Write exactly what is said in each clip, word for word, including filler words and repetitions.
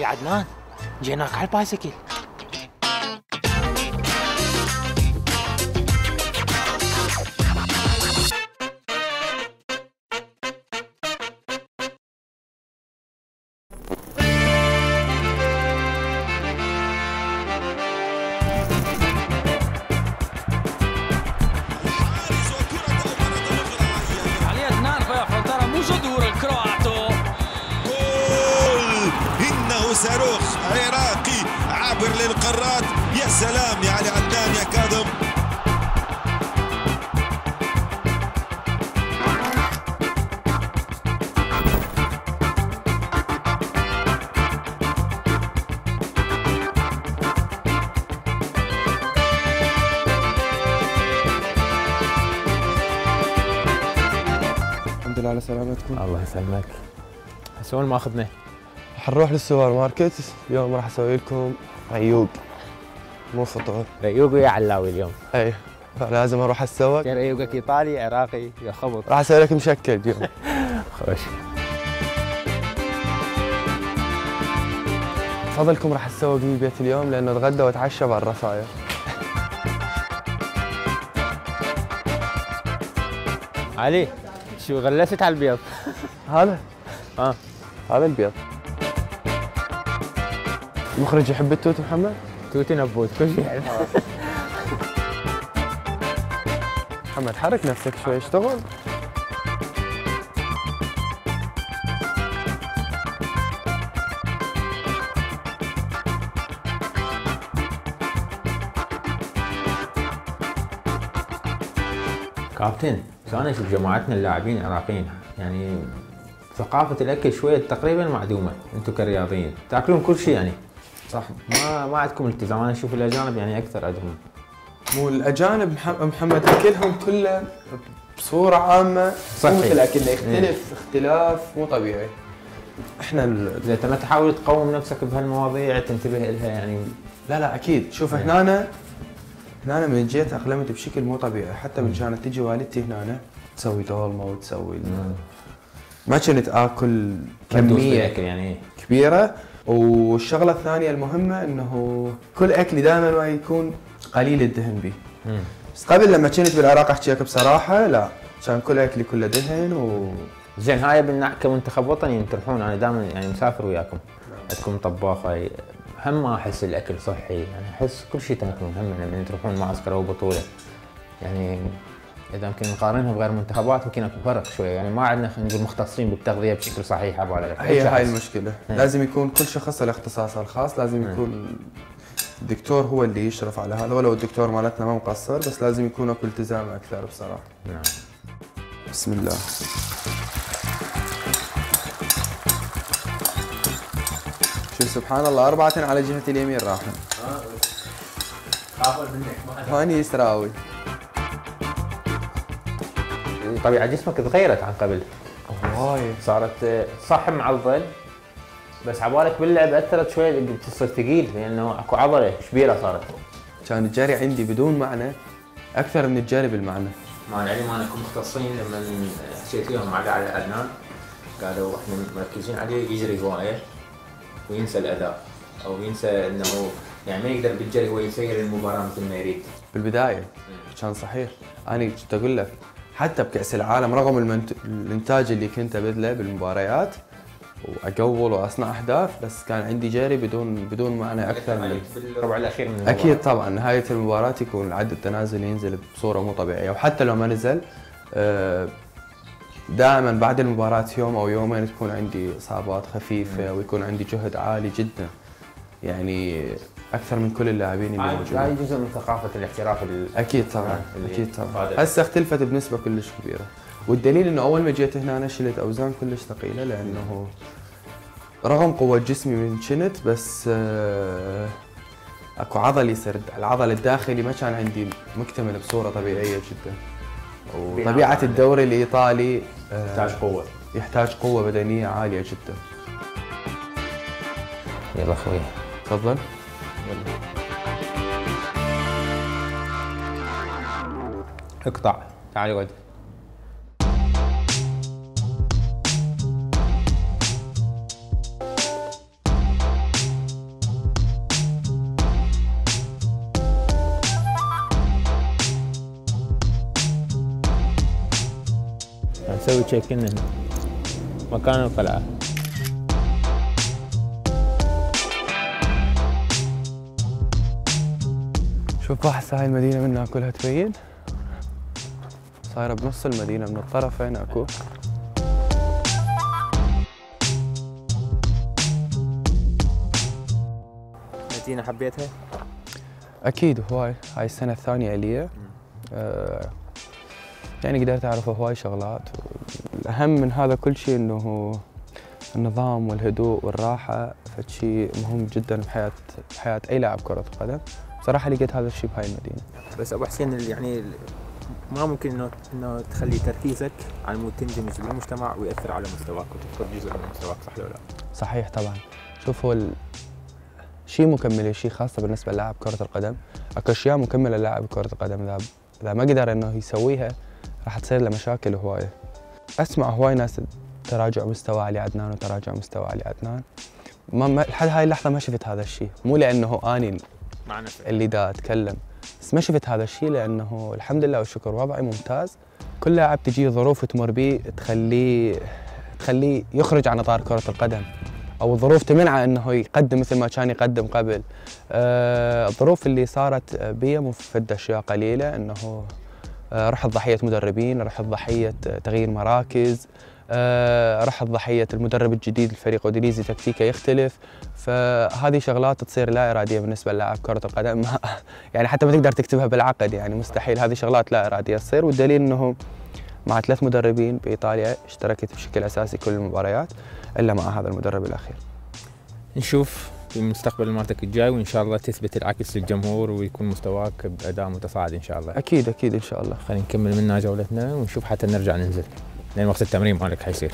علي عدنان، جيناك على البايسكل. صاروخ عراقي عابر للقارات. يا سلام يا علي عدنان يا كاظم. الحمد لله على سلامتكم. الله يسلمك. هسه وين ماخذنا؟ حنروح للسوبر ماركت. اليوم راح اسوي لكم ريوق مو فطور. ريوق ويا علاوي اليوم. اي فلازم اروح اتسوق. ريوقك ايطالي عراقي يا خبط. راح اسوي لك مشكل اليوم. خوش. فضلكم راح اتسوق بالبيت اليوم لانه اتغدى واتعشى بالرفاية. علي شو غلست على البيض؟ هذا؟ اه هذا البيض. المخرج يحب التوت محمد؟ توتي نبوت كل شيء. محمد حرك نفسك شوي اشتغل. كابتن شو انا اشوف جماعتنا اللاعبين العراقيين يعني ثقافة الأكل شوية تقريبا معدومة، أنتم كرياضيين تاكلون كل شيء يعني صح؟ ما ما عندكم التزام، أنا أشوف الأجانب يعني أكثر عندهم. مو الأجانب محمد أكلهم كله بصورة عامة صحيح. مو مثل أكلنا يختلف ايه. اختلاف مو طبيعي. احنا إذا أنت ما تحاول تقوم نفسك بهالمواضيع تنتبه لها يعني. لا لا أكيد. شوف هنا أنا هنا أنا من جيت أقلمت بشكل مو طبيعي، حتى من كانت تجي والدتي هنا تسوي دولمة وتسوي ما كنت آكل كمية يعني كبيرة. والشغلة الثانية المهمة إنه كل أكلي دائما ما يكون قليل الدهن به. بس قبل لما كنت بالعراق أحكي لك بصراحة لا، كان كل أكلي كله دهن و زين. هاي بالنحكة كمنتخب وطني تروحون، أنا دائما يعني مسافر وياكم، عندكم طباخة، هم ما أحس الأكل صحي يعني، أحس كل شيء تاكلون هم لما تروحون معسكر أو بطولة يعني. إذا يمكن نقارنها بغير منتخبات يمكن اكو فرق شويه يعني، ما عندنا خلينا نقول مختصين بالتغذيه بشكل صحيح على هي هاي المشكله. هي. لازم يكون كل شخص له اختصاصه الخاص، لازم يكون الدكتور هو اللي يشرف على هذا، ولو الدكتور مالتنا ما مقصر بس لازم يكون اكو التزام اكثر بصراحه. نعم. بسم الله. شوف سبحان الله أربعة على جهة اليمين راحن. خافوا منك. هاني يسراوي. طبيعة جسمك تغيرت عن قبل. وايد. صارت صح معضل بس عبالك باللعب اثرت شوي بتصير ثقيل لانه اكو عضله كبيره صارت. كان الجري عندي بدون معنى اكثر من الجري بالمعنى. مال علي ما نكون مختصين لما حكيت لهم على على عدنان قالوا احنا مركزين عليه يجري هوايه وينسى الاداء او ينسى انه يعني ما يقدر بالجري هو يسير المباراه مثل ما يريد. بالبدايه كان صحيح. انا كنت اقول لك حتى بكأس العالم رغم المنت... الانتاج اللي كنت ابذله بالمباريات واقول واصنع اهداف بس كان عندي جري بدون بدون معنى اكثر من بالربع الاخير من المباراة. اكيد طبعا نهايه المباراه يكون العد التنازلي ينزل بصوره مو طبيعيه، وحتى لو ما نزل دائما بعد المباراه يوم او يومين تكون عندي اصابات خفيفه ويكون عندي جهد عالي جدا يعني اكثر من كل اللاعبين اللي موجودين. هاي جزء من ثقافه الاحتراف. اكيد طبعا اكيد طبعا. هسه اختلفت بنسبه كلش كبيره، والدليل انه اول ما جيت هنا انا شلت اوزان كلش ثقيله لانه رغم قوه جسمي من كنت بس اكو عضل يسرد، العضل الداخلي ما كان عندي مكتمل بصوره طبيعيه جدا. وطبيعه الدوري الايطالي يحتاج قوه يحتاج قوه بدنيه عاليه جدا. يلا اخوي تفضل. اقطع تعال اقعد. نسوي تشيك ان هنا مكان القلعة. شوف هسه هاي المدينة منها كلها تبين، صايرة بنص المدينة من الطرفين اكو. مدينة حبيتها؟ اكيد هواي، هاي السنة الثانية لي. أه يعني قدرت اعرف هواي شغلات. الاهم من هذا كل شيء انه النظام والهدوء والراحة فشي مهم جدا بحياة بحياة اي لاعب كرة قدم. صراحة لقيت هذا الشيء بهاي المدينة. بس ابو حسين يعني ما ممكن انه انه تخلي تركيزك على مود تندمج بالمجتمع ويأثر على مستواك وتفقد جزء من مستواك، صح ولا لا؟ صحيح طبعا. شوف هو شيء مكمل شيء خاصة بالنسبة للاعب كرة القدم، اكو اشياء مكملة للاعب كرة القدم اذا اذا ما قدر انه يسويها راح تصير له مشاكل هواية. اسمع هواي ناس تراجع مستوى علي عدنان وتراجع مستوى علي عدنان. ما لحد هاي اللحظة ما شفت هذا الشيء، مو لانه اني اللي دا اتكلم، بس ما شفت هذا الشيء لانه الحمد لله والشكر وضعي ممتاز. كل لاعب تجيه ظروف تمر بيه تخليه تخليه يخرج عن اطار كرة القدم، او الظروف تمنعه انه يقدم مثل ما كان يقدم قبل. آه الظروف اللي صارت بي مو فد اشياء قليله، انه آه رحت ضحيه مدربين، رحت ضحيه تغيير مراكز، آه رحت ضحيه المدرب الجديد الفريق اودينيزي تكتيكه يختلف. فهذه شغلات تصير لا اراديه بالنسبه للاعب كره القدم. يعني حتى ما تقدر تكتبها بالعقد، يعني مستحيل. هذه شغلات لا اراديه تصير، والدليل انه مع ثلاث مدربين بايطاليا اشتركت بشكل اساسي كل المباريات الا مع هذا المدرب الاخير. نشوف في المستقبل مالتك الجاي وان شاء الله تثبت العكس للجمهور ويكون مستواك باداء متصاعد ان شاء الله. اكيد اكيد ان شاء الله. خلينا نكمل منا جولتنا ونشوف حتى نرجع ننزل لين وقت التمرين مالك حيصير.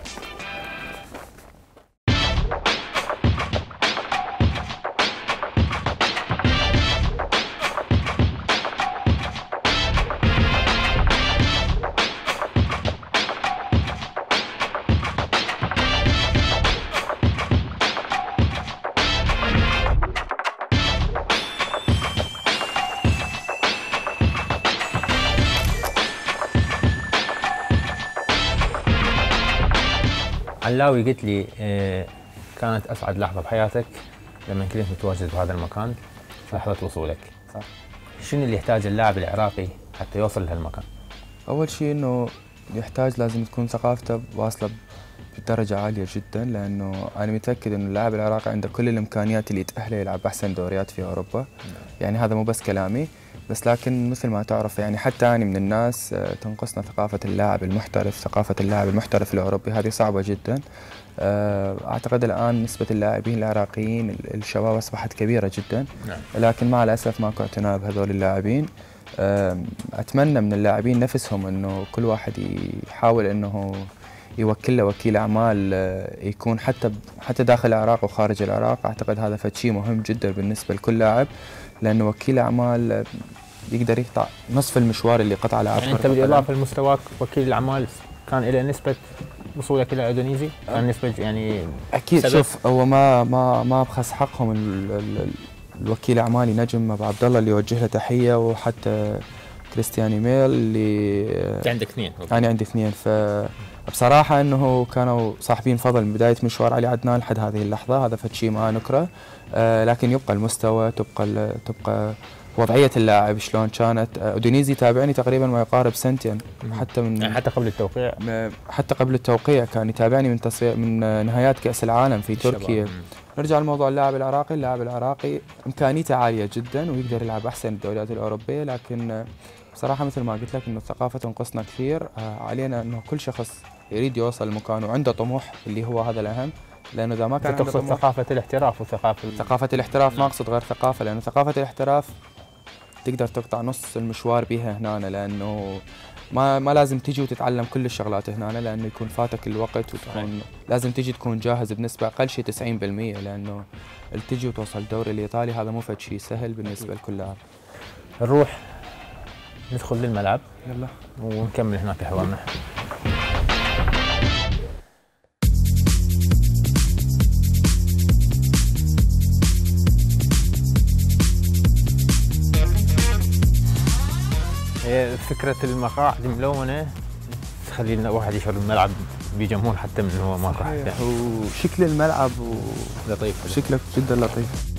علاوي قلت لي كانت اسعد لحظه بحياتك لما كنت متواجد بهذا المكان في لحظه وصولك. صح. شنو اللي يحتاج اللاعب العراقي حتى يوصل لهالمكان؟ اول شيء انه يحتاج لازم تكون ثقافته واصله بدرجه عاليه جدا، لانه انا متاكد انه اللاعب العراقي عنده كل الامكانيات اللي تاهله يلعب احسن دوريات في اوروبا. يعني هذا مو بس كلامي، بس لكن مثل ما تعرف يعني حتى أنا من الناس تنقصنا ثقافة اللاعب المحترف. ثقافة اللاعب المحترف الأوروبي هذه صعبة جدا. أعتقد الآن نسبة اللاعبين العراقيين الشباب أصبحت كبيرة جدا، لكن مع الأسف ماكو اعتناء بهذول اللاعبين. أتمنى من اللاعبين نفسهم أنه كل واحد يحاول أنه يوكل له وكيل أعمال يكون حتى حتى داخل العراق وخارج العراق. أعتقد هذا فد شيء مهم جدا بالنسبة لكل لاعب، لأنه وكيل أعمال يقدر يقطع نصف المشوار اللي قطعه لاعب. يعني أنت بالإضافة لمستواك وكيل الأعمال كان إلى نسبة وصولك إلى أودينيزي كان نسبة يعني أكيد سبب. شوف هو ما ما ما بخس حقهم ال ال الوكيل أعمالي نجم أبو عبد الله اللي يوجه له تحية، وحتى كريستيان إيميل اللي عندك اثنين. أنا عندي اثنين. فبصراحة إنه كانوا صاحبين فضل من بداية مشوار علي عدنان لحد هذه اللحظة. هذا فد شيء ما نكره، آه لكن يبقى المستوى، تبقى تبقى وضعية اللاعب شلون كانت. اودينيزي تابعني تقريبا ما يقارب سنتين، حتى من يعني حتى قبل التوقيع حتى قبل التوقيع كان يتابعني من تصفية من نهايات كأس العالم في تركيا. نرجع لموضوع اللاعب العراقي. اللاعب العراقي امكانيته عالية جدا ويقدر يلعب احسن الدوريات الاوروبيه، لكن بصراحة مثل ما قلت لك انه الثقافة تنقصنا كثير. علينا انه كل شخص يريد يوصل لمكان وعنده طموح اللي هو هذا الاهم، لانه اذا ما كان عنده طموح. تقصد ثقافة الاحتراف وثقافة ثقافة الاحتراف. ما اقصد غير ثقافة، لانه ثقافة الاحتراف تقدر تقطع نص المشوار بها هنا، لانه ما ما لازم تيجي وتتعلم كل الشغلات هنا، لانه يكون فاتك الوقت وتكون لازم تيجي تكون جاهز بنسبه اقل شيء تسعين بالمئة، لانه تجي وتوصل الدوري الايطالي هذا مو فد شيء سهل بالنسبه لكل لاعب. نروح ندخل للملعب يلا ونكمل هناك حوارنا. فكرة المقاعد الملونة تخلي الواحد يشعر الملعب بجمهور حتى من هو ما راح يعني. وشكل الملعب لطيف شكله جدا لطيف.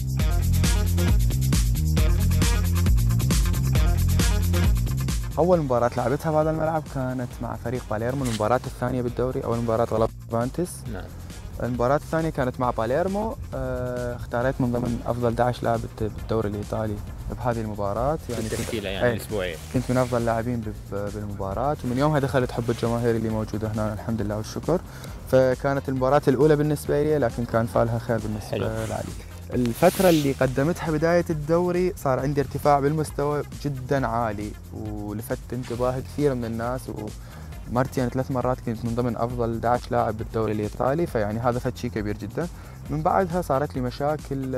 أول مباراة لعبتها بهذا الملعب كانت مع فريق باليرمو، المباراة الثانية بالدوري. أول مباراة غلب فانتس. نعم. المباراة الثانية كانت مع باليرمو، اختاريت من ضمن أفضل أحد عشر لاعب بالدوري الإيطالي بهذه المباراة، يعني التشكيلة يعني الأسبوعية. كنت من أفضل اللاعبين بالمباراة، ومن يومها دخلت حب الجماهير اللي موجودة هنا الحمد لله والشكر. فكانت المباراة الأولى بالنسبة لي، لكن كان فالها خير بالنسبة لي. الفترة اللي قدمتها بداية الدوري صار عندي ارتفاع بالمستوى جدا عالي، ولفت انتباه كثير من الناس، ومرتين يعني ثلاث مرات كنت من ضمن أفضل أحد عشر لاعب بالدوري الإيطالي، فيعني هذا فد شيء كبير جدا. من بعدها صارت لي مشاكل،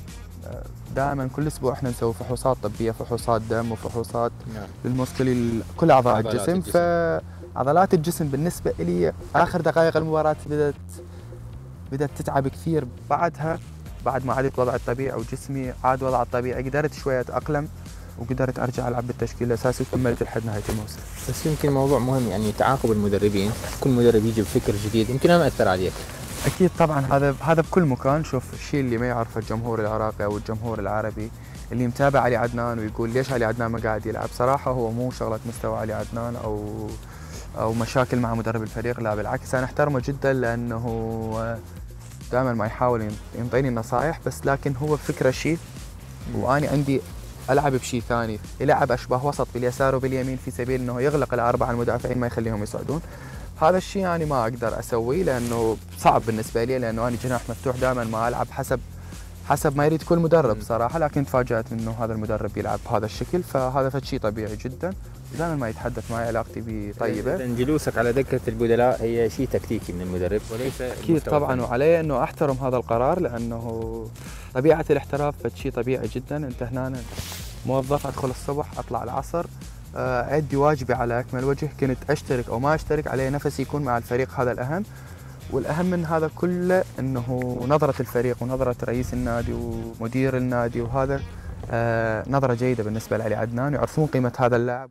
دائما كل أسبوع احنا نسوي فحوصات طبية، فحوصات دم وفحوصات للمفصل كل أعضاء الجسم. الجسم فعضلات الجسم بالنسبة لي آخر دقائق المباراة بدأت بدأت تتعب كثير. بعدها بعد ما عدت وضع الطبيعي وجسمي عاد وضع الطبيعي قدرت شوية أتأقلم، وقدرت أرجع ألعب بالتشكيل الأساسي وكملت لحد نهاية الموسم. بس يمكن موضوع مهم يعني تعاقب المدربين، كل مدرب يجي بفكر جديد، يمكن ما أثر عليك. أكيد طبعا، هذا هذا بكل مكان. شوف الشيء اللي ما يعرفه الجمهور العراقي أو الجمهور العربي اللي متابع علي عدنان ويقول ليش علي عدنان ما قاعد يلعب، صراحة هو مو شغلة مستوى علي عدنان أو أو مشاكل مع مدرب الفريق، لا بالعكس أنا أحترمه جدا لأنه دائما ما يحاول ينطيني النصائح، بس لكن هو فكرة شيء وأنا عندي ألعب بشيء ثاني، يلعب أشبه وسط باليسار وباليمين في سبيل أنه يغلق الأربعة المدافعين ما يخليهم يصعدون. هذا الشيء يعني ما أقدر أسويه لأنه صعب بالنسبة لي، لأنه أنا جناح مفتوح دائما ما ألعب حسب حسب ما يريد كل مدرب صراحة، لكن تفاجأت أنه هذا المدرب يلعب بهذا الشكل، فهذا فد شيء طبيعي جدا. دائما ما يتحدث معي علاقتي به طيبة. إذن جلوسك على دكة البدلاء هي شيء تكتيكي من المدرب وليس أكيد طبعا، وعلي أنه أحترم هذا القرار لأنه طبيعة الاحتراف فد شيء طبيعي جدا. أنت هنا موظف، أدخل الصبح أطلع العصر، أدي واجبي على أكمل وجه، كنت أشترك أو ما أشترك علي نفسي يكون مع الفريق، هذا الأهم. والأهم من هذا كله أنه نظرة الفريق ونظرة رئيس النادي ومدير النادي، وهذا آه نظرة جيدة بالنسبة لعلي عدنان، يعرفون قيمة هذا اللاعب.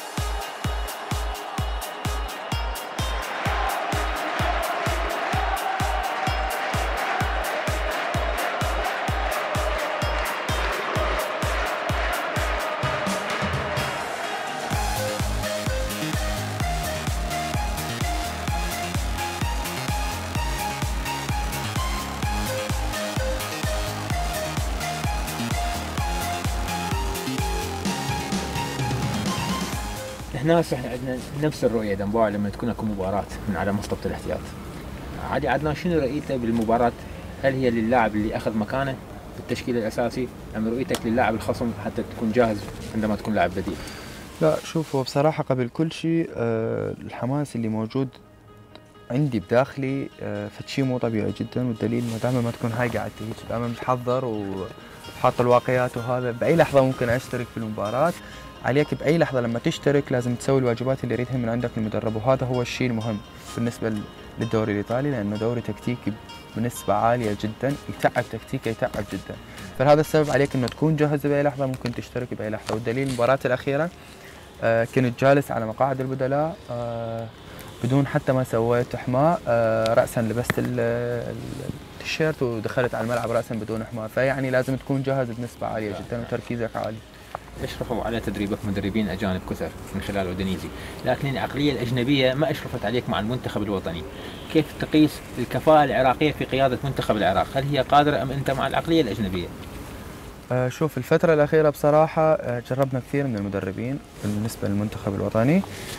احنا هسه احنا عندنا نفس الرؤيه دنبوع لما تكون اكو مباراه من على مصطبه الاحتياط. علي عدنان شنو رؤيته بالمباراه؟ هل هي للاعب اللي اخذ مكانه بالتشكيل الاساسي ام رؤيتك للاعب الخصم حتى تكون جاهز عندما تكون لاعب بديل؟ لا شوف، هو بصراحه قبل كل شيء أه الحماس اللي موجود عندي بداخلي أه فشي مو طبيعي جدا، والدليل انه دائما ما تكون هاي قاعد تهيج، دائما متحضر وحاط الواقيات، وهذا باي لحظه ممكن اشترك في المباراه. عليك باي لحظه لما تشترك لازم تسوي الواجبات اللي يريدها من عندك المدرب، وهذا هو الشيء المهم بالنسبه للدوري الايطالي، لانه دوري تكتيكي بنسبه عاليه جدا، يتعب تكتيكه يتعب جدا. فهذا السبب عليك انه تكون جاهز باي لحظه، ممكن تشترك باي لحظه. والدليل المباراه الاخيره آه كنت جالس على مقاعد البدلاء آه بدون حتى ما سويت احماء، آه راسا لبست التيشيرت ودخلت على الملعب راسا بدون احماء، فيعني لازم تكون جاهز بنسبه عاليه جدا وتركيزك عالي. اشرفوا على تدريبك مدربين اجانب كثر من خلال اودينيزي، لكن العقليه الاجنبيه ما اشرفت عليك مع المنتخب الوطني. كيف تقيس الكفاءه العراقيه في قياده منتخب العراق؟ هل هي قادره ام انت مع العقليه الاجنبيه؟ آه شوف، الفتره الاخيره بصراحه آه جربنا كثير من المدربين بالنسبه للمنتخب الوطني.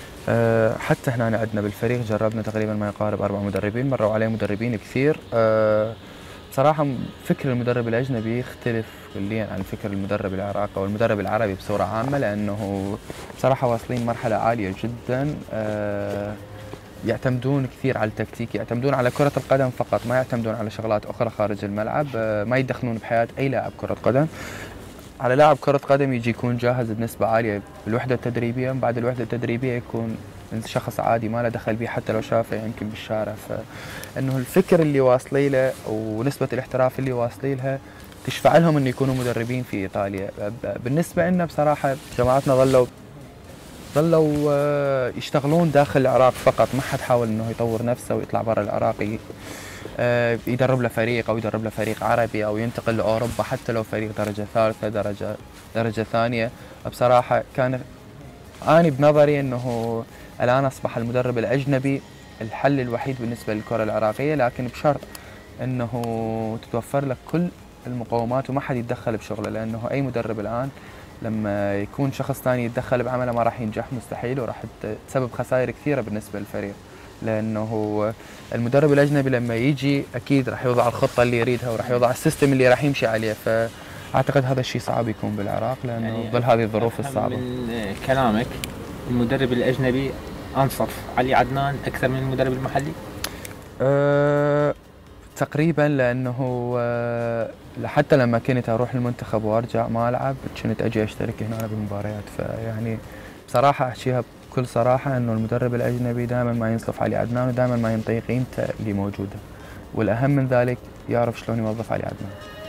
أه حتى هنا عندنا بالفريق جربنا تقريبا ما يقارب اربع مدربين، مروا عليه مدربين كثير. أه بصراحه فكر المدرب الاجنبي يختلف كليا عن فكر المدرب العراقي او المدرب العربي بصوره عامه، لانه بصراحه واصلين مرحله عاليه جدا. أه يعتمدون كثير على التكتيك، يعتمدون على كره القدم فقط، ما يعتمدون على شغلات اخرى خارج الملعب. أه ما يدخلون بحياه اي لاعب كره قدم. على لاعب كرة قدم يجي يكون جاهز بنسبة عالية بالوحدة التدريبية، من بعد الوحدة التدريبية يكون شخص عادي ما له دخل به حتى لو شافه يمكن بالشارع. فإنه الفكر اللي واصلي له ونسبة الاحتراف اللي واصلي لها تشفع لهم إنه يكونوا مدربين في إيطاليا. بالنسبة لنا بصراحة جماعتنا ظلوا ظلوا آه، يشتغلون داخل العراق فقط، ما حد حاول انه يطور نفسه ويطلع برا العراق آه، يدرب له فريق او يدرب له فريق عربي او ينتقل لاوروبا حتى لو فريق درجه ثالثه درجه درجه ثانيه. بصراحه كان اني بنظري انه الان اصبح المدرب الاجنبي الحل الوحيد بالنسبه للكره العراقيه، لكن بشرط انه تتوفر لك كل المقومات وما حد يتدخل بشغله، لانه اي مدرب الان لما يكون شخص ثاني يتدخل بعمله ما راح ينجح مستحيل، وراح تسبب خسائر كثيره بالنسبه للفريق، لانه المدرب الاجنبي لما يجي اكيد راح يوضع الخطه اللي يريدها وراح يوضع السيستم اللي راح يمشي عليه، فاعتقد هذا الشيء صعب يكون بالعراق لانه يعني ظل هذه الظروف الصعبه. من كلامك المدرب الاجنبي انصف علي عدنان اكثر من المدرب المحلي؟ أه تقريبا، لانه أه حتى لما كنت اروح المنتخب وارجع ما العب كنت اجي اشترك هنا بالمباريات، فيعني بصراحه احكيها بكل صراحه انه المدرب الاجنبي دائما ما ينصف علي عدنان ودائما ما ينطي قيمته اللي موجوده، والاهم من ذلك يعرف شلون يوظف علي عدنان.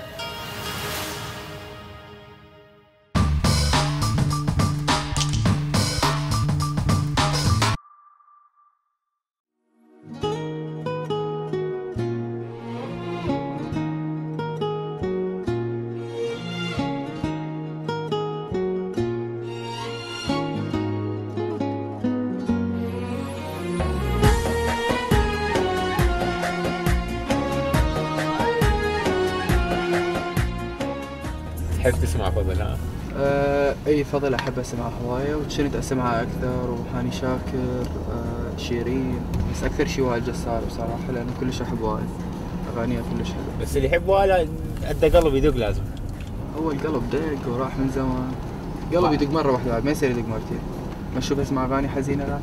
تحب تسمع فضل؟ ها؟ آه اي فضل احب اسمعها هوايه وكنت اسمعها اكثر، وهاني شاكر آه شيرين، بس اكثر شيء وائل جسار بصراحه لانه كلش احب وائل، اغانيه كلش حلوه. بس اللي يحب وائل عنده قلب يدق لازم. هو القلب دق وراح من زمان، قلب يدق مره واحده بعد ما يصير يدق مرتين، ما اشوف اسمع اغاني حزينه لا.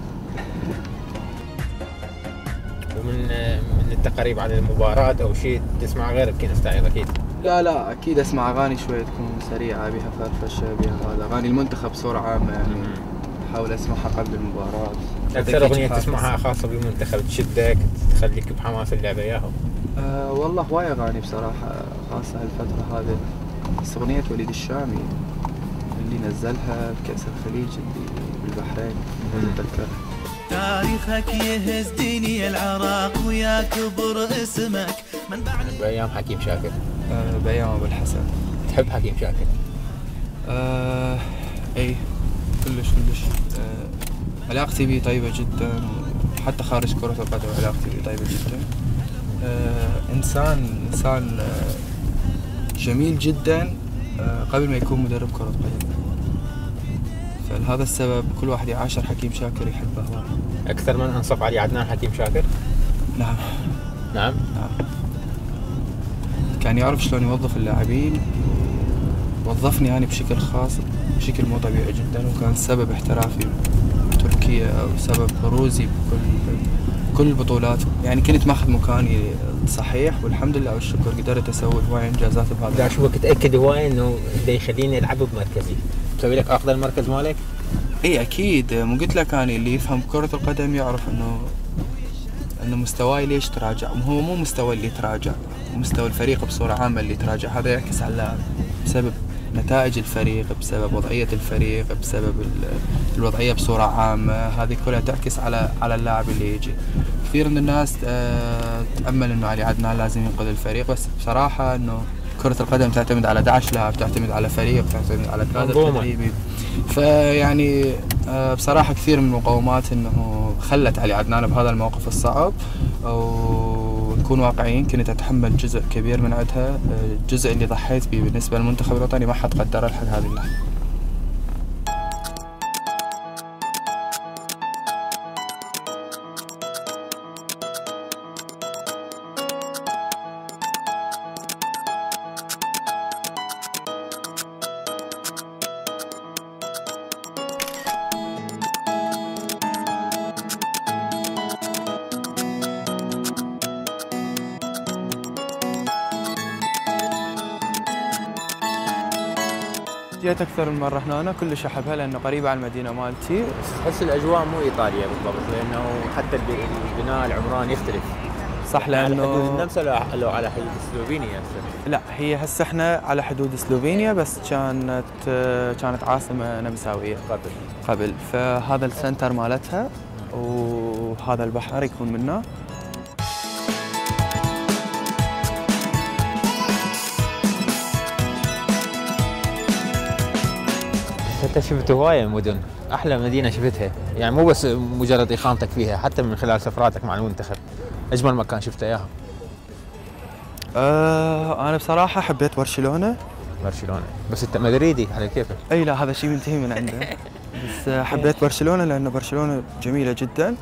ومن من التقارير عن المباراه او شيء تسمع غير بكين ستايل اكيد؟ لا لا اكيد اسمع اغاني شويه تكون سريعه بها فرفشه بها هذا، اغاني المنتخب بصوره عامه يعني احاول اسمعها قبل المباراه. اكثر اغنيه تسمعها خاصه بالمنتخب تشدك تخليك بحماس اللعب اياهم؟ أه والله هواي اغاني بصراحه خاصه هالفتره هذه، بس اغنيه وليد الشامي اللي نزلها بكاس الخليج اللي بالبحرين اتذكرها. تاريخك يهز ديني العراق ويا كبر اسمك من بعد بايام حكيم شاكر. أه بايام ابو الحسن. تحب حكيم شاكر؟ أه اي كلش كلش. أه علاقتي به طيبه جدا، حتى خارج كره القدم علاقتي به طيبه جدا. أه انسان انسان أه جميل جدا أه قبل ما يكون مدرب كره قدم، فلهذا السبب كل واحد يعاشر حكيم شاكر يحبه. اكثر من انصف علي عدنان حكيم شاكر؟ نعم نعم نعم. كان يعرف شلون يوظف اللاعبين، وظفني يعني بشكل خاص بشكل مو طبيعي جدا، وكان سبب احترافي بتركيا وسبب بروزي بكل كل البطولات، يعني كنت ماخذ مكاني صحيح والحمد لله والشكر قدرت اسوي هواي انجازات بهذا. بدي اشوفك تاكد هواي انه بده يخليني العب بمركزي، بسوي لك افضل مركز مالك؟ اي اكيد، مو قلت لك اني اللي يفهم كرة القدم يعرف انه انه مستواي ليش تراجع، هو مو مستوى اللي تراجع، مستوى الفريق بصورة عامة اللي تراجع، هذا يعكس على اللاعب بسبب نتائج الفريق، بسبب وضعية الفريق، بسبب الوضعية بصورة عامة، هذه كلها تعكس على على اللاعب اللي يجي. كثير من الناس تأمل انه علي عدنان لازم ينقذ الفريق، بس بصراحة انه كرة القدم تعتمد على احد عشر لاعب، تعتمد على فريق، تعتمد على كادر تدريبي، فيعني بصراحة كثير من المقومات انه خلت علي عدنان بهذا الموقف الصعب، ونكون واقعيين كنت اتحمل جزء كبير من عندها، الجزء اللي ضحيت به بالنسبة للمنتخب الوطني ما حد قدره لحد هذه اللحظة. جيت اكثر من مره هنا، كلش احبها لانه قريبه على المدينه مالتي. تحس الاجواء مو ايطاليا بالضبط، لانه حتى البناء العمران يختلف. صح على حدود لانه النمسا لو لو على حدود سلوفينيا هسه؟ لا هي هسه احنا على حدود سلوفينيا، بس كانت كانت عاصمه نمساويه قبل قبل، فهذا السنتر مالتها وهذا البحر يكون منه. انت شفت هوايه مدن، احلى مدينه شفتها يعني مو بس مجرد اقامتك فيها، حتى من خلال سفراتك مع المنتخب اجمل مكان شفته اياها؟ أه انا بصراحه حبيت برشلونه. برشلونه، بس انت مدريدي على كيفك. اي لا هذا شيء منتهي من عنده. بس حبيت برشلونه لان برشلونه جميله جدا،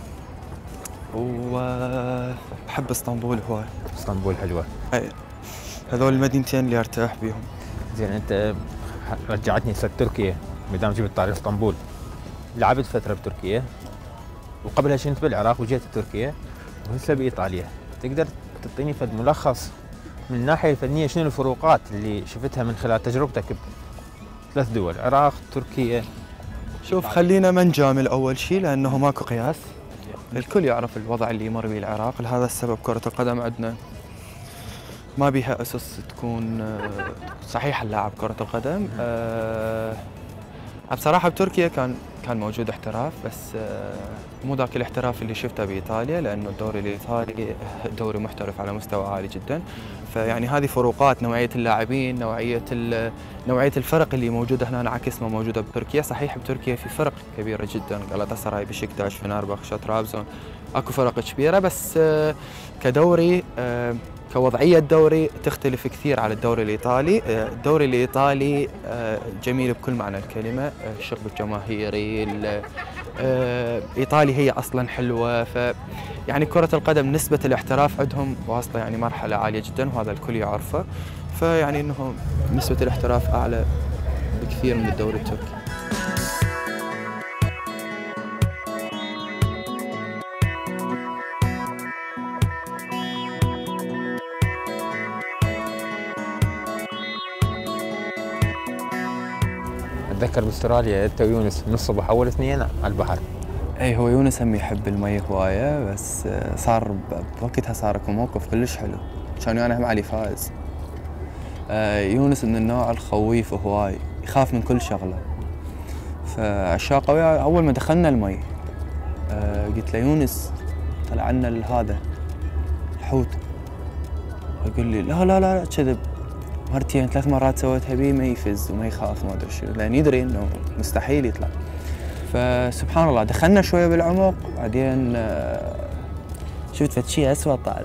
وبحب اسطنبول هواي. اسطنبول حلوه. اي هذول المدينتين اللي ارتاح بيهم. زين انت رجعتني لسه تركيا، ما دام جبت طاري اسطنبول. لعبت فتره بتركيا وقبلها كنت بالعراق وجيت تركيا وهسه بايطاليا، تقدر تعطيني فد ملخص من الناحيه الفنيه شنو الفروقات اللي شفتها من خلال تجربتك بثلاث دول، العراق، تركيا؟ شوف خلينا ما نجامل اول شيء لانه ماكو قياس، الكل يعرف الوضع اللي يمر به العراق، لهذا السبب كرة القدم عندنا ما بيها اسس تكون صحيح اللاعب كرة القدم. أه بصراحة بتركيا كان كان موجود احتراف، بس أه مو ذاك الاحتراف اللي شفته بايطاليا، لانه الدوري الايطالي دوري محترف على مستوى عالي جدا. فيعني هذه فروقات نوعية اللاعبين، نوعية نوعية الفرق اللي موجودة هنا عكس ما موجودة بتركيا. صحيح بتركيا في فرق كبيرة جدا، غالاتاسراي، بشكتاش، فنربخش، ترابزون، اكو فرق كبيرة، بس أه كدوري أه كوضعية دوري تختلف كثير على الدوري الإيطالي. الدوري الإيطالي جميل بكل معنى الكلمة، الشغب الجماهيري، إيطالي هي أصلا حلوة، ف يعني كرة القدم نسبة الاحتراف عندهم واصلة يعني مرحلة عالية جدا، وهذا الكل يعرفه، فيعني إنه نسبة الاحتراف أعلى بكثير من الدوري التركي. اتذكر باستراليا انت ويونس من الصبح اول اثنين على البحر. اي هو يونس هم يحب المي هوايه، بس صار بوقتها صار اكو موقف كلش حلو، كان انا هم علي فايز. يونس من النوع الخويف هواي، يخاف من كل شغله. فعشاقه وياه اول ما دخلنا المي قلت له يونس طلع عنا هذا الحوت، يقول لي لا لا لا كذب، مرتين ثلاث مرات سويتها بيه ما يفز وما يخاف ما ادري شنو، لان يدري انه مستحيل يطلع. فسبحان الله دخلنا شويه بالعمق، بعدين شفت فد شيء اسود طالع.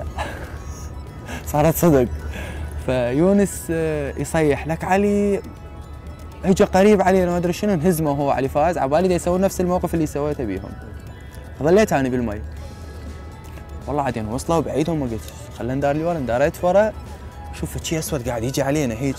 صارت صدق. فيونس يصيح لك علي اجى قريب علينا ما ادري شنو، انهزمه هو علي فاز، عبالي دا يسوي نفس الموقف اللي سويته بيهم. ظليت انا بالمي. والله بعدين وصلوا بعيدهم ما قلت خلينا ندار لي ورا، انداريت ورا شوف شيء اسود قاعد يجي علينا هيك.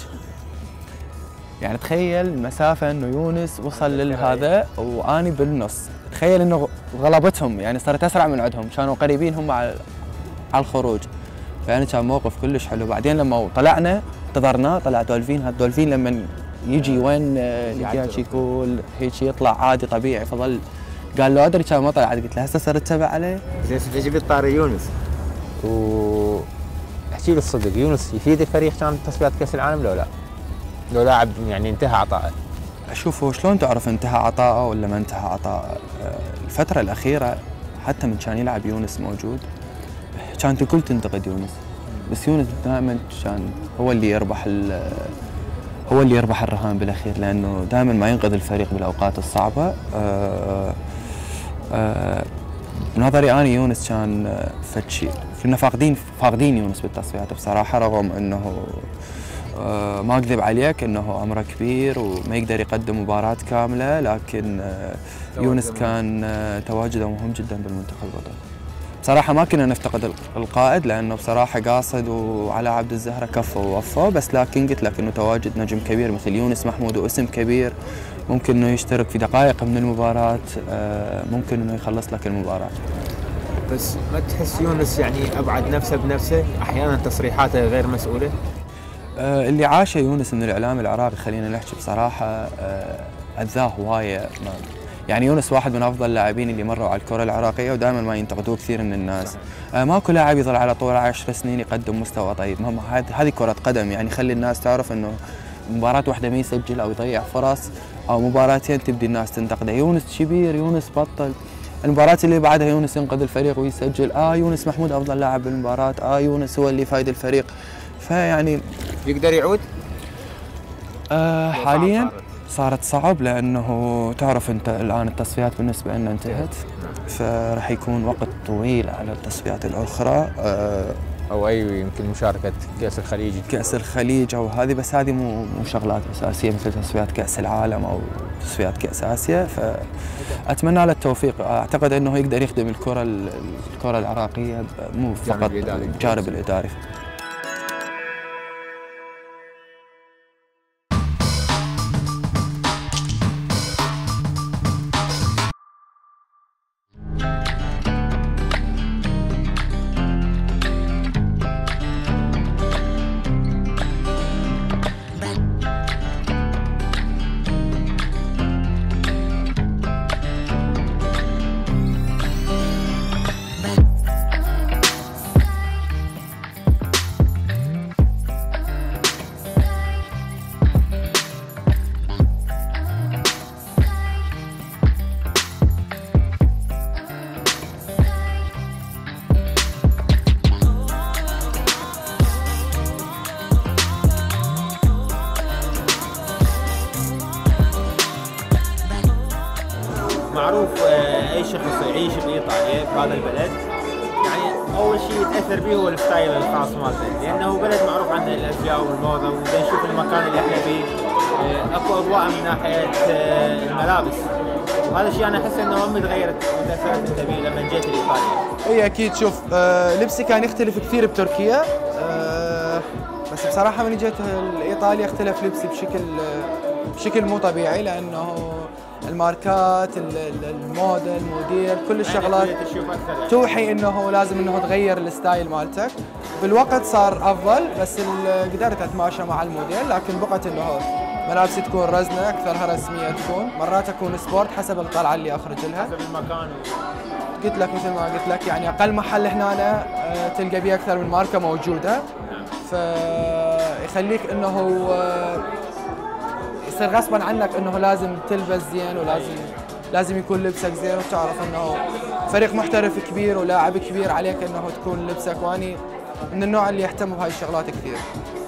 يعني تخيل المسافه انه يونس وصل لهذا واني بالنص، تخيل انه غلبتهم، يعني صارت اسرع من عندهم، كانوا قريبين هم على على الخروج. فيعني كان موقف كلش حلو. بعدين لما طلعنا انتظرناه، طلع دولفين، هذا الدولفين لما يجي وين يجي يقول هيك يطلع عادي طبيعي، فظل قال له ادري كان ما طلع عادي، قلت له هسه صرت تبع عليه. زين انت جبت طاري يونس و احكي لي الصدق، يونس يفيد الفريق كان تصفيات كاس العالم لو لا؟ لو لاعب يعني انتهى عطاءه؟ اشوف هو شلون تعرف انتهى عطاءه ولا ما انتهى عطاءه؟ الفترة الأخيرة حتى من كان يلعب يونس موجود كانت الكل تنتقد يونس، بس يونس دائما كان هو اللي يربح هو اللي يربح الرهان بالاخير، لانه دائما ما ينقذ الفريق بالاوقات الصعبه. أه أه بنظري انا يونس كان فد شيء، كنا فاقدين فاقدين يونس بالتصفيات بصراحه، رغم انه أه ما اكذب عليك انه عمره كبير وما يقدر يقدم مباراه كامله، لكن أه يونس كان أه تواجده مهم جدا بالمنتخب الوطني. بصراحة ما كنا نفتقد القائد، لأنه بصراحة قاصد وعلى عبد الزهرة كفوا ووفوا، بس لكن قلت لك إنه تواجد نجم كبير مثل يونس محمود واسم كبير ممكن إنه يشترك في دقائق من المباراة، ممكن إنه يخلص لك المباراة. بس ما تحس يونس يعني أبعد نفسه بنفسه؟ أحيانا تصريحاته غير مسؤولة؟ اللي عاشه يونس من الإعلام العراقي خلينا نحكي بصراحة أذاه هواية، يعني يونس واحد من افضل اللاعبين اللي مروا على الكره العراقيه ودائما ما ينتقدوه كثير من الناس. آه ماكو لاعب يظل على طول عشر سنين يقدم مستوى طيب، هذه كره قدم يعني. خلي الناس تعرف انه مباراه واحده ما يسجل او يضيع فرص، او مباراتين تبدي الناس تنتقده. يونس كبير، يونس بطل. المباراة اللي بعدها يونس ينقذ الفريق ويسجل، اه يونس محمود افضل لاعب بالمباراة، اه يونس هو اللي فايد الفريق. فيعني يقدر يعود؟ آه حاليا صارت صعب، لانه تعرف انت الان التصفيات بالنسبة لنا انتهت، فراح يكون وقت طويل على التصفيات الاخرى. آه او اي يمكن مشاركة كأس الخليج كأس الخليج او هذه، بس هذه مو مو شغلات اساسية مثل تصفيات كأس العالم او تصفيات كأس اسيا. فاتمنى له التوفيق. اعتقد انه يقدر يخدم الكرة الكرة العراقية مو فقط الجانب الاداري. معروف اي شخص يعيش بايطاليا بهذا البلد يعني اول شيء يتاثر به هو الستايل الخاص مالته، لانه بلد معروف عنه الازياء والموضه، ونشوف المكان اللي احنا فيه اكو اضواء من ناحيه الملابس، وهذا الشيء انا احس انه هم تغيرت وتاثرت انت به لما جيت لايطاليا. اي اكيد. شوف آه لبسي كان يختلف كثير بتركيا، آه بس بصراحه من جيت لايطاليا اختلف لبسي بشكل بشكل مو طبيعي، لانه الماركات، الموديل، الموديل، كل الشغلات توحي انه لازم انه تغير الستايل مالتك. بالوقت صار افضل، بس قدرت اتماشى مع الموديل، لكن بقت انه ملابسي تكون رزنه اكثرها رسميه، تكون مرات اكون سبورت حسب الطلعه اللي اخرج لها. حسب المكان. قلت لك مثل ما قلت لك يعني اقل محل هنا تلقى بيه اكثر من ماركه موجوده، فيخليك انه يصير غصبا عنك انه لازم تلبس زين، ولازم لازم يكون لبسك زين، وتعرف انه فريق محترف كبير ولاعب كبير عليك انه تكون لبسك. واني من النوع اللي يهتم بهاي الشغلات كثير.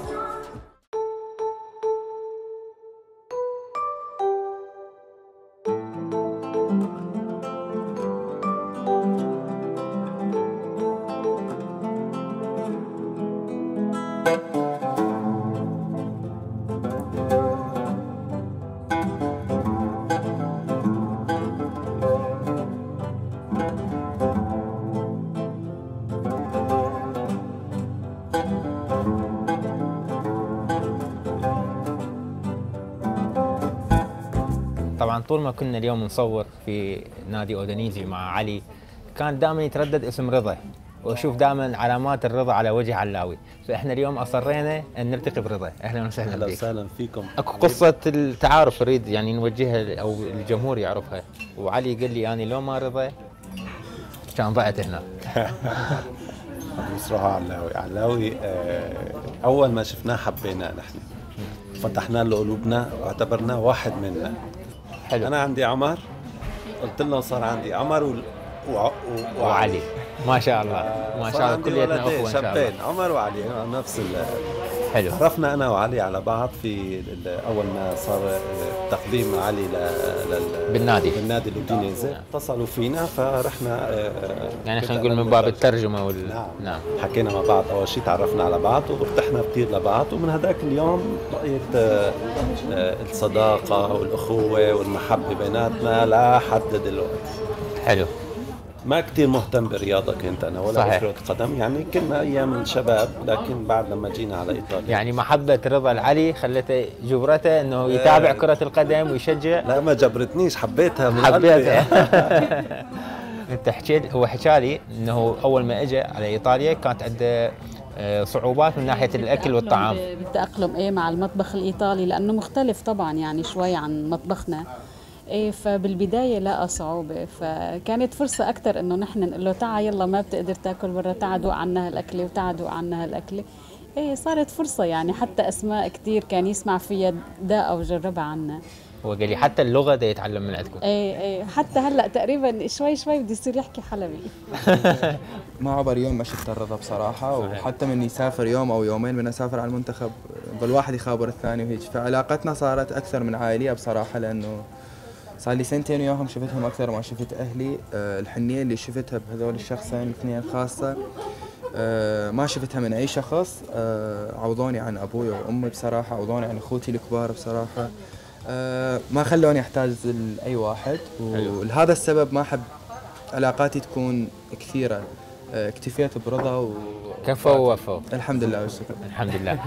طبعا طول ما كنا اليوم نصور في نادي اودينيزي مع علي كان دائما يتردد اسم رضا، واشوف دائما علامات الرضا على وجه علاوي، فاحنا اليوم اصرينا ان نلتقي برضا. اهلا وسهلا اهلا بك. وسهلا فيكم. اكو قصه التعارف اريد يعني نوجهها او الجمهور يعرفها، وعلي قال لي يعني لو ما رضا كان ضعت هناك. مصروها علاوي. علاوي اول ما شفناه حبيناه، نحن فتحنا له قلوبنا واعتبرناه واحد منا. حلو. انا عندي عمر، قلت له صار عندي عمر و... و... و... وعلي. ما شاء الله ما شاء الله كلياتنا اخوه ان شاء الله. شابين عمر وعلي نفس ال... حلو. عرفنا انا وعلي على بعض في اول ما صار تقديم علي ل... لل... بالنادي بالنادي الاودينيزي، اتصلوا فينا فرحنا يعني خلينا نقول من باب الترجمه وال... نعم. نعم حكينا مع بعض اول شيء، تعرفنا على بعض وارتحنا كثير لبعض، ومن هذاك اليوم بقيت الصداقه والاخوه والمحبه بيناتنا لحد دلوقتي. حلو. ما كثير مهتم بالرياضه كنت انا ولا بكرة قدم، يعني كنا ايام الشباب، لكن بعد لما جينا على ايطاليا يعني محبه رضا العلي خلته جبرته انه يتابع كره القدم ويشجع. لا ما جبرتنيش، حبيتها من حبيتها. انت حكيت، هو حكى لي انه اول ما اجى على ايطاليا كانت عنده صعوبات من ناحيه الاكل والطعام. بالتاقلم ايه مع المطبخ الايطالي، لانه مختلف طبعا يعني شوي عن مطبخنا. ايه فبالبدايه لقى صعوبه، فكانت فرصه اكثر انه نحن نقول له تعا يلا ما بتقدر تاكل برا، تعا دوق عنا هالاكله وتعا دوق عنا هالاكله. ايه صارت فرصه يعني، حتى اسماء كثير كان يسمع فيها داقه وجربها عنا. هو قال لي حتى اللغه ده يتعلم من عندكم. ايه ايه حتى هلا تقريبا شوي شوي بده يصير يحكي حلبي. ما عبر يوم ما شفت الرضا بصراحه، وحتى من يسافر يوم او يومين من اسافر على المنتخب بالواحد يخابر الثاني وهيك، فعلاقتنا صارت اكثر من عائليه بصراحه، لانه صار لي سنتين وياهم شفتهم اكثر ما شفت اهلي. أه الحنيه اللي شفتها بهذول الشخصين الاثنين خاصه أه ما شفتها من اي شخص. أه عوضوني عن ابوي وامي بصراحه، عوضوني عن اخوتي الكبار بصراحه. أه ما خلوني احتاج لاي واحد، ولهذا السبب ما احب علاقاتي تكون كثيره. أه اكتفيت برضا و كفوا ووفوا الحمد لله والشكر. الحمد لله.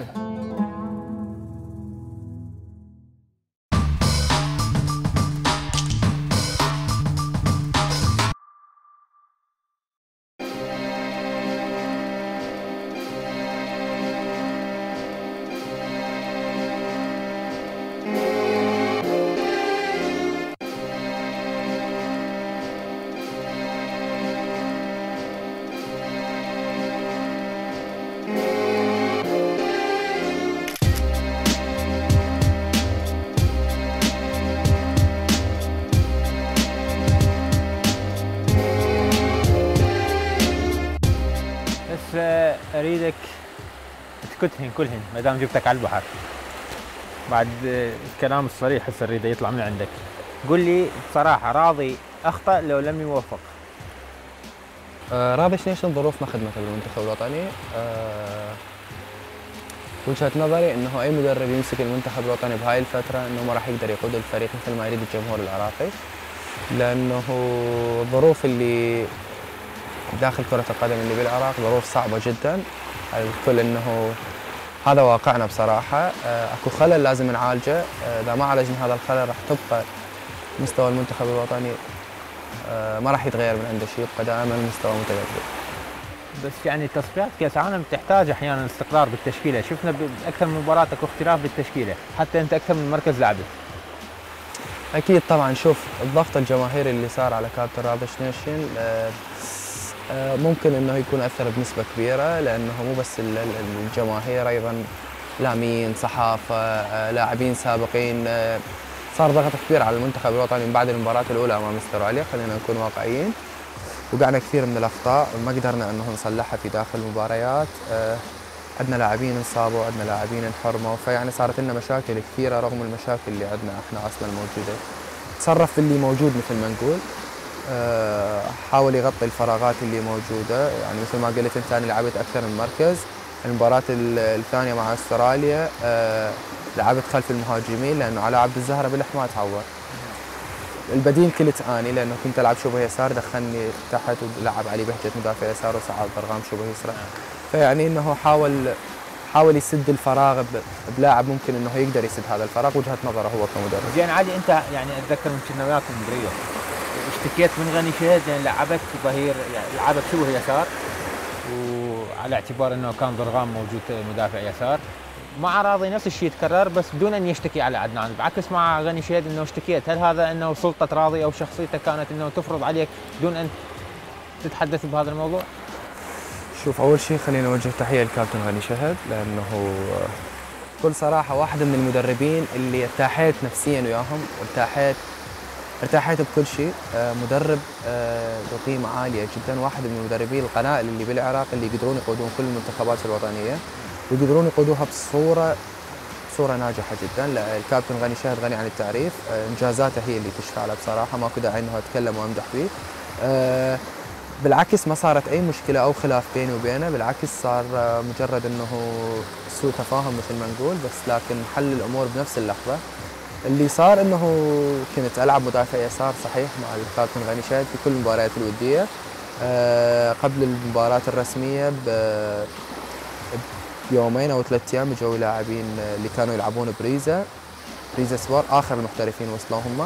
اريدك تكتهن كلهن ما دام جبتك على البحر. بعد الكلام الصريح هسه اريده يطلع من عندك. قل لي بصراحه راضي اخطا لو لم يوفق؟ آه راضي شنو شنو ظروف ما خدمته بالمنتخب الوطني. آه وجهة نظري انه اي مدرب يمسك المنتخب الوطني بهاي الفترة انه ما راح يقدر يقود الفريق مثل ما يريد الجمهور العراقي، لانه الظروف اللي داخل كرة القدم اللي بالعراق ظروف صعبة جدا على الكل، انه هذا واقعنا بصراحة. اكو خلل لازم نعالجه، اذا ما عالجنا هذا الخلل راح تبقى مستوى المنتخب الوطني ما راح يتغير من عنده شيء، يبقى دائما مستوى متذبذب. بس يعني تصفيات كاس العالم تحتاج احيانا استقرار بالتشكيله، شفنا باكثر من مباراه اكو اختلاف بالتشكيله، حتى انت اكثر من مركز لعبت. اكيد طبعا. شوف الضغط الجماهيري اللي صار على كابتن رابش نيشن ممكن انه يكون اثر بنسبه كبيره، لانه مو بس الجماهير، ايضا لاعبين، صحافه، لاعبين سابقين. صار ضغط كبير على المنتخب الوطني من بعد المباراه الاولى امام استراليا، خلينا نكون واقعيين. وقعنا كثير من الاخطاء ما قدرنا انه نصلحها في داخل المباريات. عندنا لاعبين انصابوا، عندنا لاعبين انحرموا، فيعني صارت لنا مشاكل كثيره رغم المشاكل اللي عندنا احنا اصلا موجوده. تصرف اللي موجود مثل ما نقول، حاول يغطي الفراغات اللي موجوده، يعني مثل ما قلت انت انا لعبت اكثر من مركز. المباراه الثانيه مع استراليا لعبت خلف المهاجمين لانه على عبد الزهره بلح ما تعور. البديل كنت اني لانه كنت العب شبه يسار، دخلني تحت ولعب علي بهجه مدافع يسار وصعد ضرغام شبه يسرى. فيعني انه حاول حاول يسد الفراغ بلاعب ممكن انه يقدر يسد هذا الفراغ، وجهه نظره هو كمدرب. زين علي، انت يعني اتذكر من كنا وياكم بريو اشتكيت من غني شهد لان لعبك ظهير، يعني لعبك شبه يسار، وعلى اعتبار انه كان ضرغام موجود مدافع يسار. مع راضي نفس الشيء يتكرر بس بدون ان يشتكي على عدنان، بعكس مع غني شهد انه اشتكيت. هل هذا انه سلطه راضي او شخصيته كانت انه تفرض عليك بدون ان تتحدث بهذا الموضوع؟ شوف اول شيء خلينا نوجه تحيه للكابتن غني شهد، لانه بكل صراحه واحد من المدربين اللي ارتاحيت نفسيا وياهم، وارتاحيت ارتاحيت بكل شيء. مدرب بقيمه عاليه جدا، واحد من المدربين القنائل اللي بالعراق اللي يقدرون يقودون كل المنتخبات الوطنيه ويقدرون يقودوها بصوره صوره ناجحه جدا. الكابتن غني شهد غني عن التعريف، انجازاته هي اللي تشفع له بصراحه، ماكو داعي انه اتكلم وامدح فيه. بالعكس ما صارت اي مشكله او خلاف بيني وبينه، بالعكس صار مجرد انه سوء تفاهم مثل ما نقول، بس لكن حل الامور بنفس اللحظه. اللي صار انه كنت العب مدافع يسار صحيح مع الكابتن غني شهد في كل المباريات الوديه. قبل المباراه الرسميه بيومين او ثلاث ايام اجوا لاعبين اللي كانوا يلعبون بريزا بريزا سوار، اخر المحترفين وصلوا هم.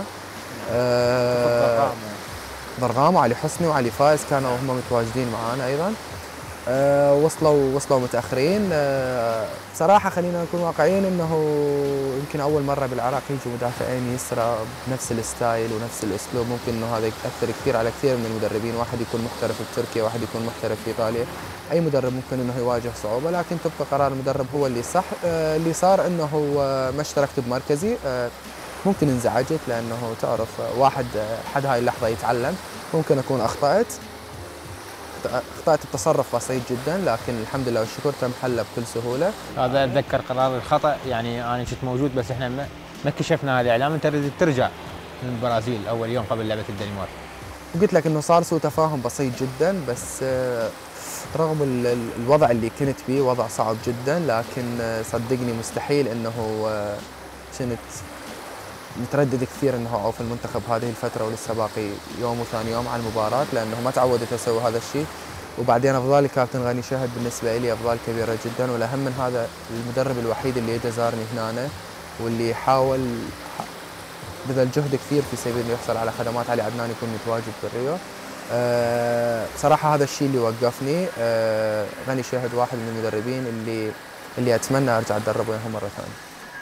ضرغام وعلي حسني وعلي فايز كانوا هم متواجدين معانا ايضا. أه وصلوا وصلوا متاخرين. أه بصراحه خلينا نكون واقعيين انه يمكن اول مره بالعراق يجوا مدافعين يسرى بنفس الستايل ونفس الاسلوب، ممكن انه هذا ياثر كثير على كثير من المدربين، واحد يكون محترف في تركيا، واحد يكون محترف في ايطاليا، اي مدرب ممكن انه يواجه صعوبه، لكن تبقى قرار المدرب هو اللي صح. أه اللي صار انه ما اشتركت بمركزي، أه ممكن انزعجت لانه تعرف واحد حد هاي اللحظه يتعلم، ممكن اكون اخطات اخطات التصرف بسيط جدا، لكن الحمد لله والشكر تم حله بكل سهوله. هذا اتذكر قرار الخطا، يعني انا كنت موجود بس احنا ما, ما كشفنا هذا الاعلام. انت تريد ترجع من البرازيل اول يوم قبل لعبه الدنمارك، وقلت لك انه صار سوء تفاهم بسيط جدا، بس رغم الوضع اللي كنت فيه وضع صعب جدا، لكن صدقني مستحيل انه كنت متردد كثير انه اعوف المنتخب هذه الفتره، ولسه باقي يوم وثاني يوم على المباراه، لانه ما تعودت اسوي هذا الشيء. وبعدين افضال كابتن غني شهد بالنسبه لي افضال كبيره جدا، والاهم من هذا المدرب الوحيد اللي اجى زارني هنا، واللي حاول بذل جهد كثير في سبيل انه يحصل على خدمات علي عدنان يكون متواجد بالريو. أه بصراحه هذا الشيء اللي وقفني. أه غني شهد واحد من المدربين اللي اللي اتمنى ارجع ادرب وياهم مره ثانيه.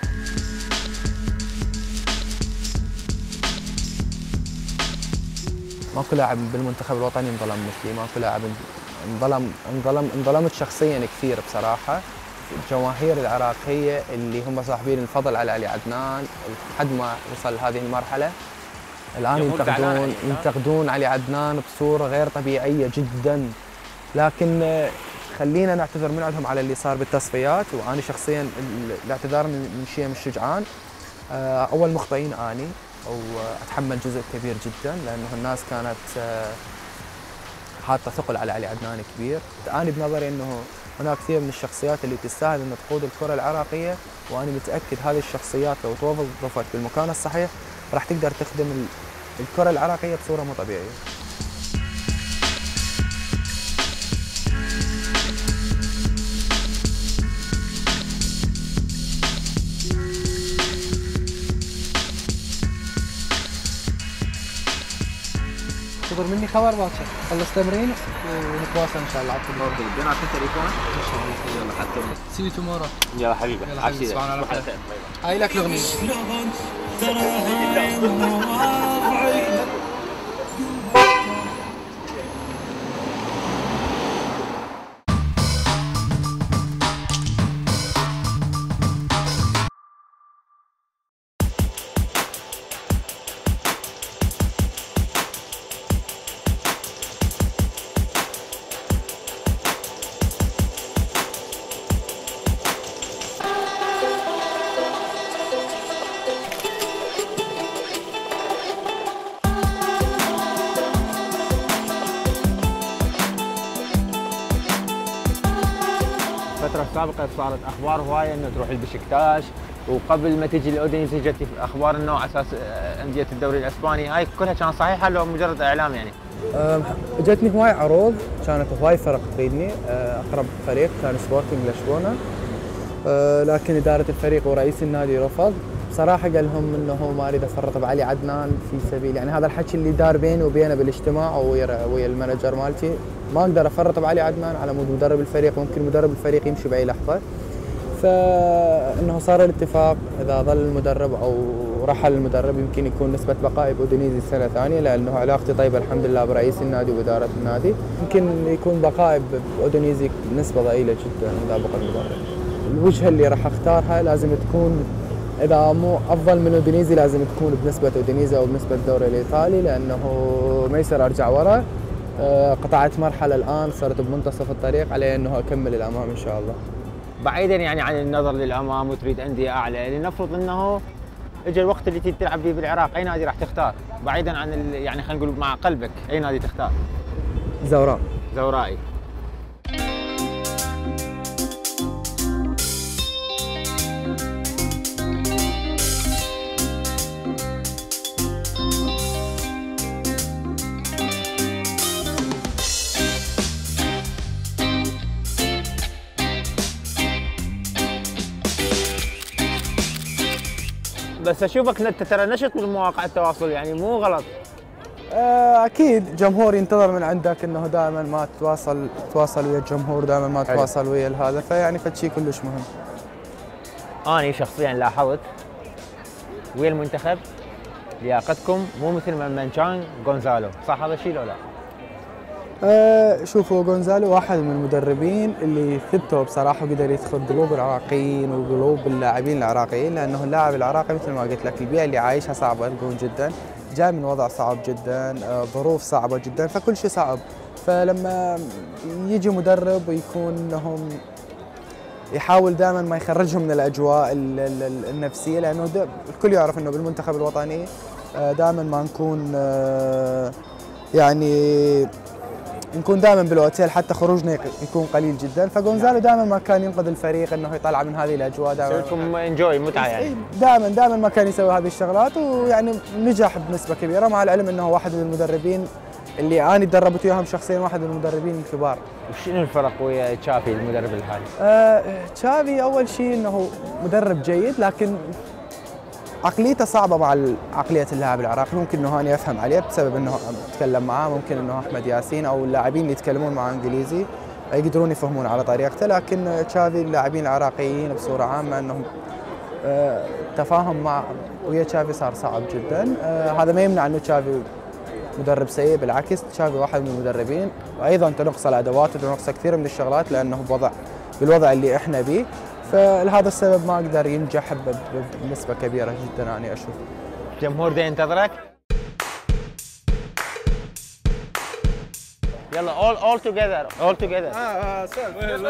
ماكو لاعب بالمنتخب الوطني انظلم مثلي، ماكو لاعب انظلم انظلم انظلمت شخصيا كثير بصراحه. الجماهير العراقيه اللي هم صاحبين الفضل على علي عدنان لحد ما وصل هذه المرحله، الان ينتقدون ينتقدون علي عدنان بصوره غير طبيعيه جدا، لكن خلينا نعتذر من عندهم على اللي صار بالتصفيات. وانا شخصيا الاعتذار من شيء مش شجعان. اول مخطئين اني واتحمل جزء كبير جدا، لانه الناس كانت حاطه ثقل على علي عدنان كبير. انا بنظري انه هناك كثير من الشخصيات اللي تستاهل ان تقود الكره العراقيه، وانا متاكد هذه الشخصيات لو توظفت بالمكان الصحيح راح تقدر تخدم الكره العراقيه بصوره مو طبيعيه. انتظر مني خبر باكر، خلص تمرين ونتواصل ان شاء الله على التليفون. اوكي، بدنا نعطي تليفون ان شاء الله. يلا حتى سي يو تومورو. يلا حبيبي، يلا حبيبي، تصبح على خير. هاي لك الاغنيه. الفترة السابقة صارت أخبار هواية إنه تروح البشكتاش، وقبل ما تجي الأودينيزي جت أخبار إنه على أساس أندية الدوري الإسباني، هاي كلها كانت صحيحة لو مجرد إعلام يعني؟ جتني هواي عروض، كانت هواي فرق تريدني. أقرب فريق كان سبورتنج لشبونة، لكن إدارة الفريق ورئيس النادي رفض. بصراحة قال لهم إنه ما أريد أفرط بعلي عدنان في سبيل، يعني هذا الحكي اللي دار بيني وبينه بالاجتماع ويا ويا المانجر مالتي، ما أقدر أفرط بعلي عدنان على مود مدرب الفريق، ممكن مدرب الفريق يمشي بأي لحظة. فإنه صار الاتفاق إذا ظل المدرب أو رحل المدرب يمكن يكون نسبة بقائي بأودينيزي سنة ثانية، لأنه علاقتي طيبة الحمد لله برئيس النادي وإدارة النادي. يمكن يكون بقائي بأودينيزي نسبة ضئيلة جدا إذا بقى المدرب. الوجهة اللي راح أختارها لازم تكون، إذا مو أفضل من أودينيزي لازم تكون بنسبة أودينيزي أو بنسبة الدوري الإيطالي، لأنه ما يصير أرجع ورا. قطعت مرحلة الآن، صرت بمنتصف الطريق، علي أنه أكمل الأمام إن شاء الله. بعيدا يعني عن النظر للأمام وتريد أندية أعلى، لنفرض أنه اجى الوقت اللي تريد تلعب فيه بالعراق، أي نادي راح تختار؟ بعيدا عن يعني خلينا نقول مع قلبك، أي نادي تختار؟ زوراء. زورائي. بس اشوفك انت ترى نشط بالمواقع التواصل، يعني مو غلط. آه، اكيد جمهور ينتظر من عندك انه دائما ما تتواصل تتواصل ويا الجمهور، دائما ما تتواصل ويا هذا، فيعني فشي كلش مهم. أنا شخصيا لاحظت ويا المنتخب لياقتكم مو مثل من كان غونزالو، صح هذا الشيء ولا لا؟ أه شوفوا غونزالو واحد من المدربين اللي ثبتوا بصراحه وقدر يدخل قلوب العراقيين وقلوب اللاعبين العراقيين، لانه اللاعب العراقي مثل ما قلت لك البيئه اللي عايشها صعبه تكون جدا، جاي من وضع صعب جدا، أه ظروف صعبه جدا، فكل شيء صعب. فلما يجي مدرب ويكون انهم يحاول دائما ما يخرجهم من الاجواء النفسيه، لانه الكل يعرف انه بالمنتخب الوطني دائما ما نكون أه يعني نكون دائما بالاوتيل، حتى خروجنا يكون قليل جدا، فغونزالو دائما ما كان ينقذ الفريق انه يطلع من هذه الاجواء، دائما يسوي لكم انجوي متعه يعني. دائما دائما ما كان يسوي هذه الشغلات، ويعني نجح بنسبه كبيره، مع العلم انه واحد من المدربين اللي انا تدربت وياهم شخصيا، واحد من المدربين الكبار. وشنو الفرق ويا تشافي المدرب الحالي؟ آه تشافي اول شيء انه مدرب جيد، لكن عقليته صعبه مع عقليه اللاعب العراقي، ممكن انه اني افهم عليه بسبب انه اتكلم معاه، ممكن انه احمد ياسين او اللاعبين اللي يتكلمون معاه انجليزي يقدرون يفهمون على طريقته، لكن تشافي اللاعبين العراقيين بصوره عامه انهم آه تفاهم مع ويا تشافي صار صعب جدا. آه هذا ما يمنع انه تشافي مدرب سيء، بالعكس تشافي واحد من المدربين، وايضا تنقص الادوات وتنقص كثير من الشغلات لانه بوضع بالوضع اللي احنا به، فلهذا السبب ما اقدر ينجح بنسبه كبيره جدا. يعني اشوف الجمهور ده ينتظرك. يلا all all together all together. اه سلام.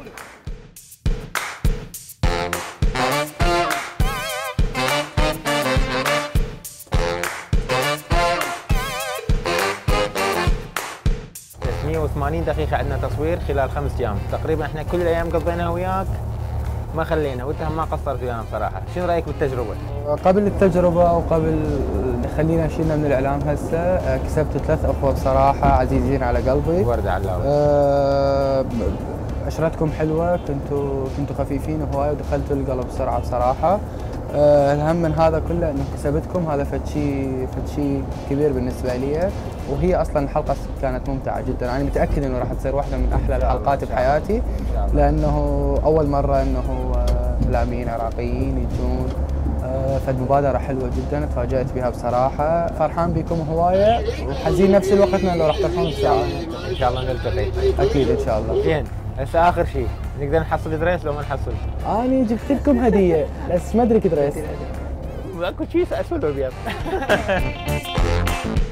مئة وثمانين دقيقة عندنا تصوير خلال خمس أيام، تقريبا احنا كل الأيام قضيناها وياك ما خلينا، وانت ما قصرت ويانا بصراحة، شنو رأيك بالتجربة؟ قبل التجربة أو قبل خلينا شيلنا من الإعلام هسه، كسبت ثلاث أخوة بصراحة عزيزين على قلبي. وردة علاوي. أه عشرتكم حلوة، كنتوا كنتوا خفيفين هواي ودخلتوا القلب بسرعة بصراحة. أه الهم من هذا كله انه كسبتكم، هذا فد شيء فد شيء كبير بالنسبة لي، وهي اصلا الحلقة كانت ممتعة جدا، انا متأكد انه راح تصير واحدة من احلى الحلقات بحياتي، لانه اول مرة انه اعلاميين عراقيين يجون، أه فد مبادرة حلوة جدا تفاجأت بها بصراحة، فرحان بكم هواية وحزين نفس الوقت لو راح تروحون بساعة. ان شاء الله نلتقي. اكيد ان شاء الله. زين هسه اخر شيء، نقدر نحصل دريس لو ما نحصل؟ انا جبت لكم هدية بس ما ادري دريس. اكو شيء اسود وابيض.